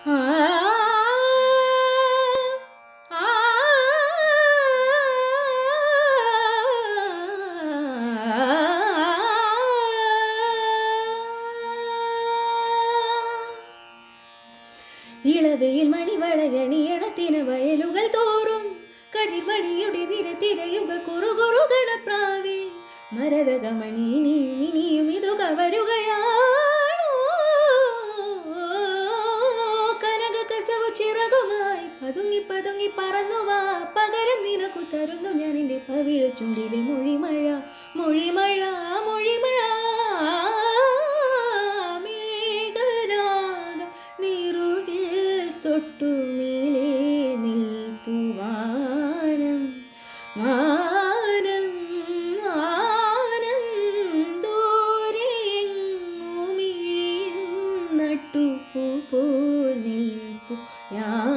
ആ ഇളവയിൽ മണിവളയണിയണത്തിന് വയലുകൾ തോറും കതിർമണിയുടെ നിരത്തിരയുക കുറുകുറുകണപ്രാവേ മരതകമണി ഇനിയും ഇതു കവരുകയാണോ കനക കസവു ചിറകുമായി പതുങ്ങി പതുങ്ങി പറന്നുവാ പകരം നിനക്കു തരുന്നു ഞാൻ എൻ്റെ പവിഴ ചുണ്ടിലെ മൊഴിമഴ മൊഴിമഴ മൊഴിമഴ തൊട്ടുമേലേ നിൽപ്പുവാനം വാനം വാനം ദൂരെങ്ങുമിഴിയും നട്ടുപൂ പോൽ നിൽപ്പു